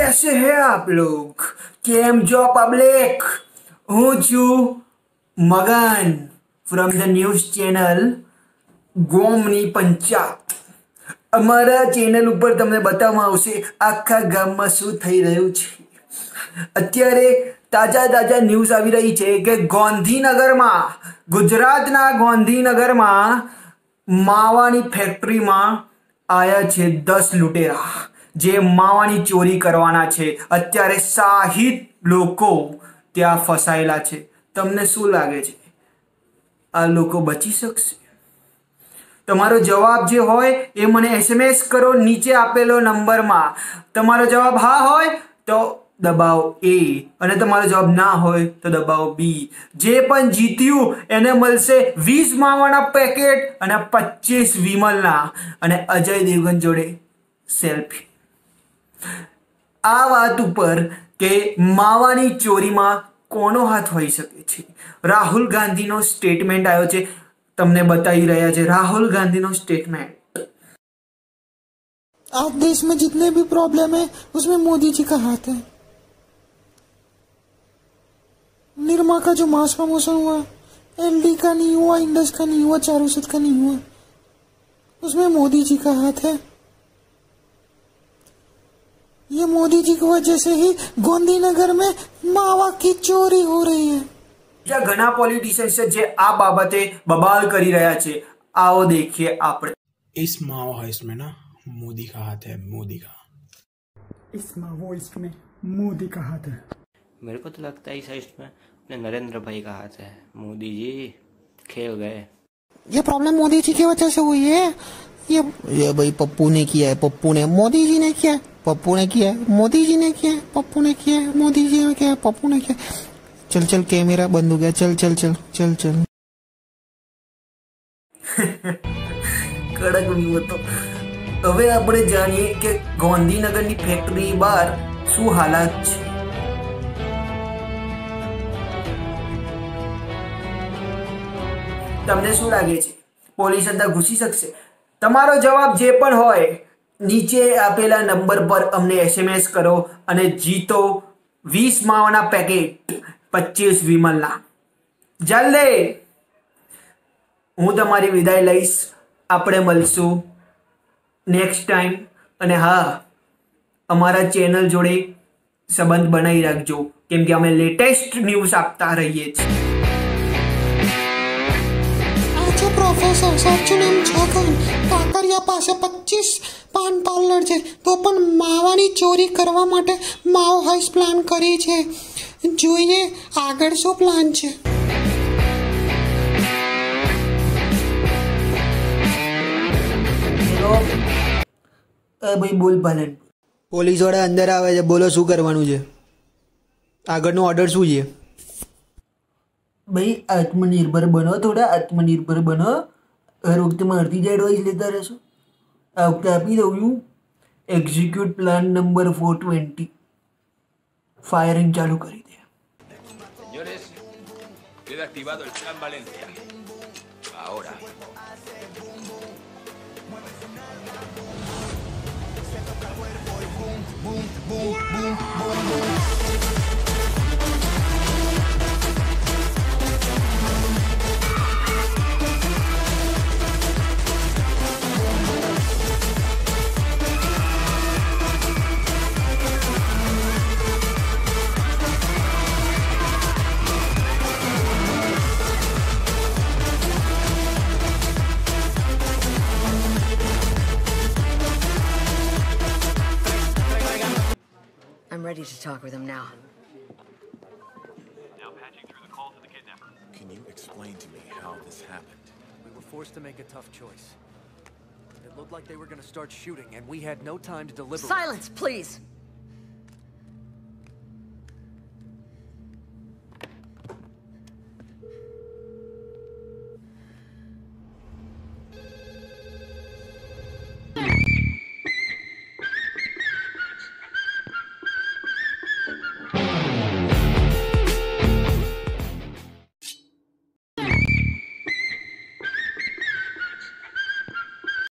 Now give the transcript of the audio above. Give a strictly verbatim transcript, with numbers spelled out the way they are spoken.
कैसे हैं आप लोग? केम जो पब्लिक? હું છું Magan from the news channel ગોમની પંચાયત. અમારા ચેનલ ઉપર તમને બતાવવામાં આવશે આખા ગામમાં શું થઈ રહ્યું છે. અત્યારે તાજા તાજા ન્યૂઝ આવી રહી છે કે ગાંધીનગરમાં, ગુજરાતના ગાંધીનગરમાં માવાની ફેક્ટરીમાં આયા છે દસ લૂંટેરા જે માવાની ચોરી કરવાના છે. અત્યારે સાહીઠ લોકો ત્યાં ફસાયેલા છે. તમને શું લાગે છે આ લોકો બચી શકશે? તમારો જવાબ જે હોય એ મને એસએમએસ કરો નીચે આપેલો નંબરમાં. તમારો જવાબ હા હોય તો દબાવો એ અને તમારો જવાબ ના હોય તો દબાવો બી. જે પણ જીત્યું એને મળશે વીસ માવાના પેકેટ અને પચીસ વિમલના અને અજય દેવગન જોડે સેલ્ફી. આ વાત ઉપર કે માવાની ચોરીમાં કોનો હાથ હોઈ શકે છે, રાહુલ ગાંધીનો સ્ટેટમેન્ટ આવ્યો છે. તમને बताई रहा है राहुल गांधी नो स्टेटमेंट. आज देश में जितने भी प्रॉब्लम है उसमें मोदी जी का हाथ है. निर्मा का जो मास प्रमोशन हुआ, एलडी का नहीं हुआ, इंडस का नहीं हुआ, चारूसत का नहीं हुआ, उसमें मोदी जी का हाथ है. ये मोदी जी की वजह से ही गांधीनगर में मावा की चोरी हो रही है. જ્યાં ઘણા પોલિટિશિયન્સ છે જે આ બાબતે બબાલ કરી રહ્યા છે. आओ देखिए આપણે. इस मावा है इसमें ना मोदी का हाथ है, मोदी का. इस मावा इसमें मोदी का हाथ है. मेरे को तो लगता है इस इसमें अपने नरेंद्र भाई का हाथ है. मोदी जी खेल गए. ये प्रॉब्लम मोदी जी की वजह से हुई है. ये ये भाई पप्पू ने किया है, पप्पू ने, मोदी जी ने किया है, पप्पू ने किया है, मोदी जी ने किया है, पप्पू ने किया है, मोदी जी ने किया है, पप्पू ने किया है. चल चल कैमरा बंद हो गया. चल चल चल चल चल કડક વ્યૂ હતો. હવે આપણે જાણીએ કે ગાંધીનગરની ફેક્ટરી બહાર શું હાલાત છે. તમને શું લાગે છે પોલીસ અંદર ઘૂસી શકશે? તમારો જવાબ જે પણ હોય નીચે આપેલા નંબર પર અમને એસએમએસ કરો અને જીતો વીસ માવાના પેકેટ, પચીસ વિમલના. જલ્દી. હું તમારી વિદાય લઈશ. આપણે મળશું નેક્સ્ટ ટાઈમ. અને હા, અમારા ચેનલ જોડે સંબંધ બનાવી રાખજો કેમ કે અમે લેટેસ્ટ ન્યૂઝ આપતા રહીએ છીએ. આજે પ્રોફેસર સર્ચુનમ છગન કાકરિયા પાસે પચીસ પાન પાર્લર છે તો પણ માવાની ચોરી કરવા માટે માવો હાઉસ પ્લાન કરી છે. જોઈએ આગળ શું પ્લાન છે. ભાઈ બોલ પાલન. પોલીસ વાળા અંદર આવે છે, બોલો શું કરવાનું છે? આગળનો ઓર્ડર શું છે? ભાઈ આત્મનિર્ભર બનો, થોડા આત્મનિર્ભર બનો. હર વખતે મારથી જ એડવાઇસ લેતા રહેશો. આ વખતે આપી દઉં છું execute plan number four twenty. Firing ચાલુ કરી દે. Señores, queda activado el Plan Valencia. Ahora. I'm ready to talk with him now. Now patching through the call to the kidnapper. Can you explain to me how this happened? We were forced to make a tough choice. It looked like they were going to start shooting, and we had no time to deliberate. Silence, please!